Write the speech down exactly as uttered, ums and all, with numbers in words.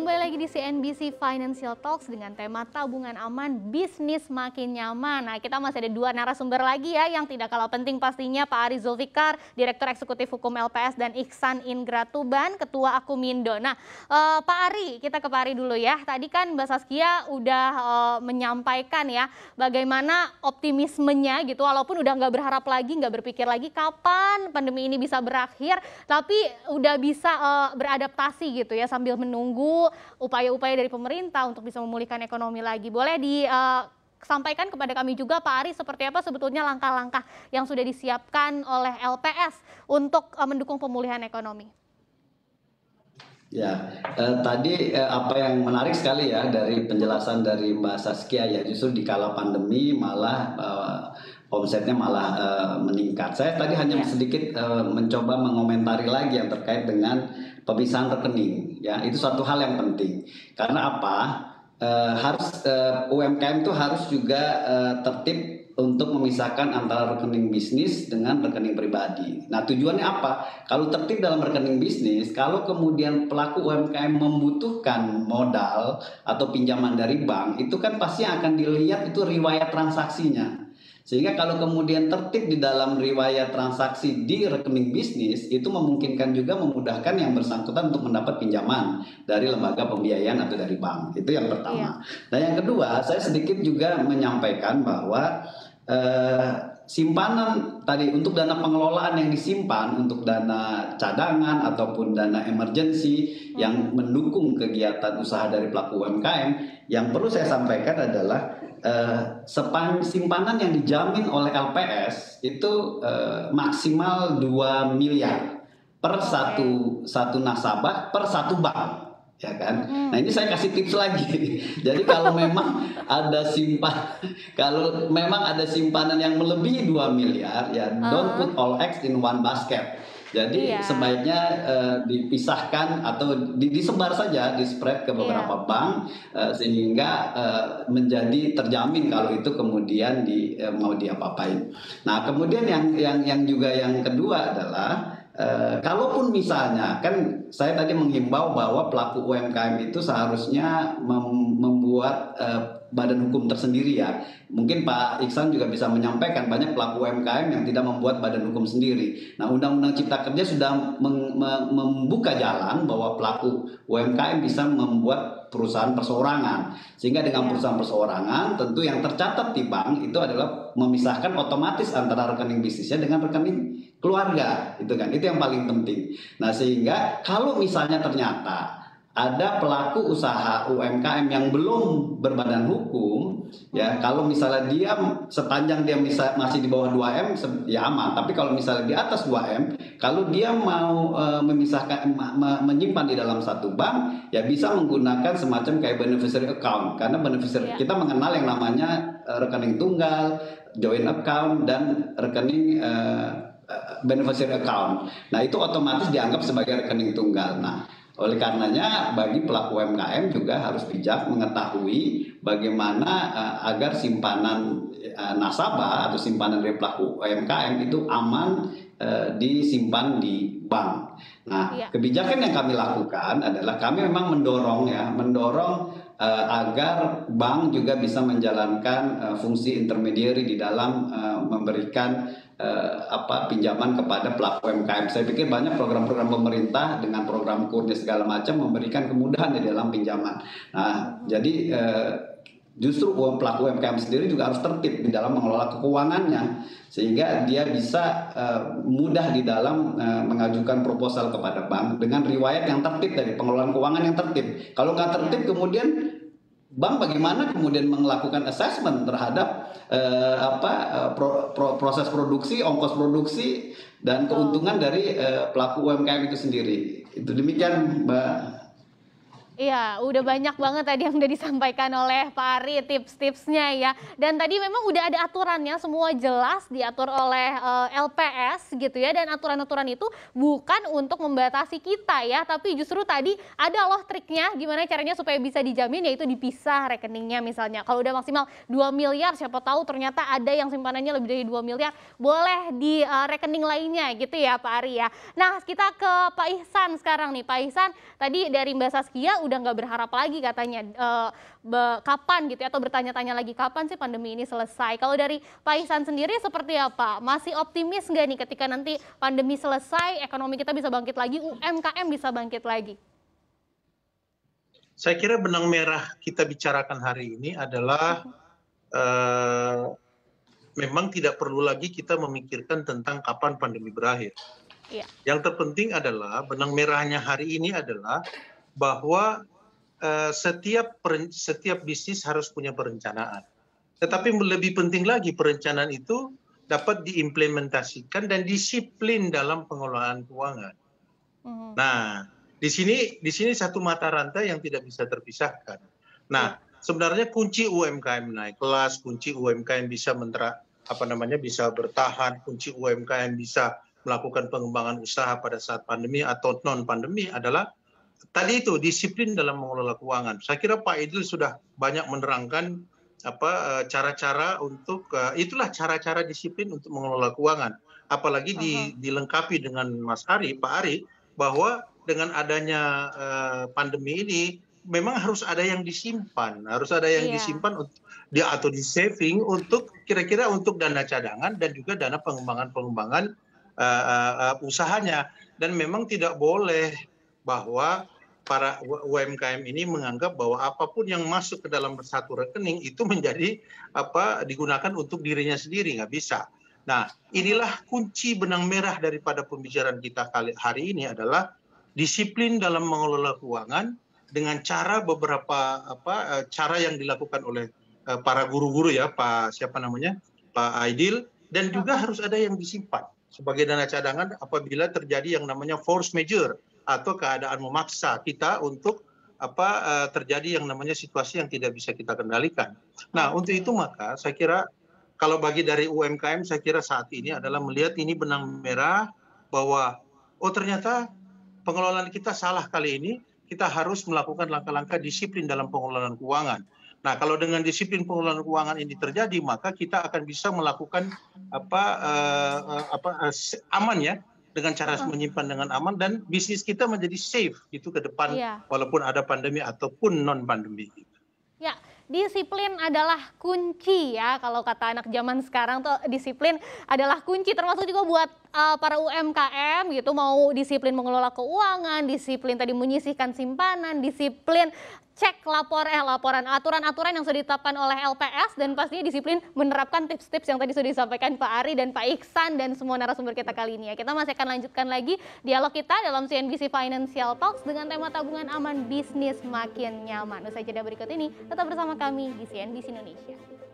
kembali lagi di C N B C Financial Talks dengan tema tabungan aman, bisnis makin nyaman. Nah, kita masih ada dua narasumber lagi ya yang tidak kalah penting pastinya, Pak Ari Zulfikar, Direktur Eksekutif Hukum L P S, dan Iksan Ingratuban, Ketua Akumindo. Nah, eh, Pak Ari, kita ke Pak Ari dulu ya. Tadi kan Mbak Saskia udah eh, menyampaikan ya bagaimana optimismenya gitu, walaupun udah nggak berharap lagi, nggak berpikir lagi kapan pandemi ini bisa berakhir, tapi udah bisa eh, beradaptasi gitu ya sambil menunggu upaya-upaya dari pemerintah untuk bisa memulihkan ekonomi lagi. Boleh disampaikan kepada kami juga Pak Ari seperti apa sebetulnya langkah-langkah yang sudah disiapkan oleh L P S untuk uh, mendukung pemulihan ekonomi? Ya, eh, tadi eh, apa yang menarik sekali ya dari penjelasan dari Mbak Saskia ya, justru di kala pandemi malah eh, omsetnya malah uh, meningkat. Saya tadi hanya ya. sedikit uh, mencoba mengomentari lagi yang terkait dengan pemisahan rekening. Ya, itu suatu hal yang penting. Karena apa? Uh, harus uh, U M K M itu harus juga uh, tertib untuk memisahkan antara rekening bisnis dengan rekening pribadi. Nah, tujuannya apa? Kalau tertib dalam rekening bisnis, kalau kemudian pelaku U M K M membutuhkan modal atau pinjaman dari bank, itu kan pasti akan dilihat itu riwayat transaksinya. Sehingga kalau kemudian tertib di dalam riwayat transaksi di rekening bisnis, itu memungkinkan juga memudahkan yang bersangkutan untuk mendapat pinjaman dari lembaga pembiayaan atau dari bank. Itu yang pertama. Iya. Nah, yang kedua, saya sedikit juga menyampaikan bahwa eh, simpanan tadi untuk dana pengelolaan yang disimpan untuk dana cadangan ataupun dana emergency hmm. yang mendukung kegiatan usaha dari pelaku U M K M, yang perlu saya sampaikan adalah Uh, sepan simpanan yang dijamin oleh L P S itu uh, maksimal dua miliar per satu satu nasabah per satu bank, ya kan? Hmm. Nah, ini saya kasih tips lagi. Jadi kalau memang ada simpan kalau memang ada simpanan yang melebihi dua miliar, ya uh. don't put all eggs in one basket. Jadi iya. sebaiknya uh, dipisahkan atau di, disebar saja, di-spread ke beberapa iya. bank uh, sehingga uh, menjadi terjamin kalau itu kemudian di, uh, mau diapa-apain. Nah, kemudian yang yang yang juga yang kedua adalah uh, kalaupun misalnya kan saya tadi menghimbau bahwa pelaku U M K M itu seharusnya mem, membuat uh, badan hukum tersendiri ya. Mungkin Pak Iksan juga bisa menyampaikan banyak pelaku U M K M yang tidak membuat badan hukum sendiri. Nah, Undang-Undang Cipta Kerja sudah meng, me, membuka jalan bahwa pelaku U M K M bisa membuat perusahaan perseorangan. Sehingga dengan perusahaan perseorangan tentu yang tercatat di bank itu adalah memisahkan otomatis antara rekening bisnisnya dengan rekening keluarga. Itu kan, itu yang paling penting. Nah, sehingga kalau misalnya ternyata ada pelaku usaha U M K M yang belum berbadan hukum, ya kalau misalnya dia sepanjang dia bisa, masih di bawah dua M ya aman, tapi kalau misalnya di atas dua M, kalau dia mau e, memisahkan me, menyimpan di dalam satu bank, ya bisa menggunakan semacam kayak beneficiary account, karena beneficiary yeah. kita mengenal yang namanya e, rekening tunggal, joint account, dan rekening e, beneficiary account. Nah, itu otomatis dianggap sebagai rekening tunggal. Nah, oleh karenanya bagi pelaku U M K M juga harus bijak mengetahui bagaimana uh, agar simpanan uh, nasabah atau simpanan dari pelaku U M K M itu aman uh, disimpan di bank. Nah, iya. kebijakan yang kami lakukan adalah kami memang mendorong ya, mendorong uh, agar bank juga bisa menjalankan uh, fungsi intermediary di dalam uh, memberikan Uh, apa pinjaman kepada pelaku U M K M. Saya pikir banyak program-program pemerintah dengan program kur segala macam memberikan kemudahan di dalam pinjaman. Nah, jadi uh, justru pelaku U M K M sendiri juga harus tertib di dalam mengelola keuangannya sehingga dia bisa uh, mudah di dalam uh, mengajukan proposal kepada bank dengan riwayat yang tertib dari pengelolaan keuangan yang tertib. Kalau nggak tertib kemudian bank bagaimana kemudian melakukan assessment terhadap eh, apa eh, pro, pro, proses produksi, ongkos produksi, dan keuntungan dari eh, pelaku U M K M itu sendiri. Itu demikian, Mbak. Iya, udah banyak banget tadi yang udah disampaikan oleh Pak Ari tips-tipsnya ya. Dan tadi memang udah ada aturannya, semua jelas diatur oleh uh, L P S gitu ya. Dan aturan-aturan itu bukan untuk membatasi kita ya, tapi justru tadi ada loh triknya gimana caranya supaya bisa dijamin, yaitu dipisah rekeningnya misalnya. Kalau udah maksimal dua miliar, siapa tahu ternyata ada yang simpanannya lebih dari dua miliar, boleh di uh, rekening lainnya gitu ya Pak Ari ya. Nah, kita ke Pak Ihsan sekarang nih. Pak Ihsan, tadi dari Mbak Saskia udah nggak berharap lagi katanya uh, be, kapan gitu ya, atau bertanya-tanya lagi kapan sih pandemi ini selesai. Kalau dari Pak Ihsan sendiri seperti apa? Masih optimis nggak nih ketika nanti pandemi selesai, ekonomi kita bisa bangkit lagi, U M K M bisa bangkit lagi? Saya kira benang merah kita bicarakan hari ini adalah uh, memang tidak perlu lagi kita memikirkan tentang kapan pandemi berakhir. Ya. Yang terpenting adalah benang merahnya hari ini adalah bahwa uh, setiap setiap bisnis harus punya perencanaan. Tetapi lebih penting lagi perencanaan itu dapat diimplementasikan dan disiplin dalam pengelolaan keuangan. Uh-huh. Nah, di sini di sini satu mata rantai yang tidak bisa terpisahkan. Nah, ya. Sebenarnya kunci U M K M naik kelas, kunci U M K M bisa mentera, apa namanya bisa bertahan, kunci U M K M bisa melakukan pengembangan usaha pada saat pandemi atau non pandemi adalah tadi itu disiplin dalam mengelola keuangan. Saya kira Pak Idil sudah banyak menerangkan apa cara-cara untuk itulah cara-cara disiplin untuk mengelola keuangan. Apalagi di, uh-huh. dilengkapi dengan Mas Ari, Pak Ari, bahwa dengan adanya uh, pandemi ini memang harus ada yang disimpan, harus ada yang yeah. disimpan untuk di atau di saving untuk kira-kira untuk dana cadangan dan juga dana pengembangan-pengembangan uh, uh, usahanya. Dan memang tidak boleh bahwa para U M K M ini menganggap bahwa apapun yang masuk ke dalam satu rekening itu menjadi apa digunakan untuk dirinya sendiri, nggak bisa. Nah, inilah kunci benang merah daripada pembicaraan kita kali hari ini adalah disiplin dalam mengelola keuangan dengan cara beberapa apa cara yang dilakukan oleh uh, para guru-guru ya, Pak siapa namanya, Pak Aidil, dan juga harus ada yang disimpan sebagai dana cadangan apabila terjadi yang namanya force majeure atau keadaan memaksa kita untuk apa uh, terjadi yang namanya situasi yang tidak bisa kita kendalikan. Nah, untuk itu maka saya kira kalau bagi dari U M K M saya kira saat ini adalah melihat ini benang merah bahwa oh ternyata pengelolaan kita salah kali ini, kita harus melakukan langkah-langkah disiplin dalam pengelolaan keuangan. Nah, kalau dengan disiplin pengelolaan keuangan ini terjadi, maka kita akan bisa melakukan apa, uh, uh, apa uh, aman ya, dengan cara uh. menyimpan dengan aman dan bisnis kita menjadi safe gitu ke depan, yeah. walaupun ada pandemi ataupun non pandemi. Ya, disiplin adalah kunci ya, kalau kata anak zaman sekarang tuh disiplin adalah kunci, termasuk juga buat uh, para U M K M gitu, mau disiplin mengelola keuangan, disiplin tadi menyisihkan simpanan, disiplin cek lapor eh laporan aturan-aturan yang sudah ditetapkan oleh L P S, dan pastinya disiplin menerapkan tips-tips yang tadi sudah disampaikan Pak Ari dan Pak Ihsan dan semua narasumber kita kali ini ya. Kita masih akan lanjutkan lagi dialog kita dalam C N B C Financial Talks dengan tema tabungan aman, bisnis makin nyaman. Usai jeda berikut ini tetap bersama kami di C N B C Indonesia.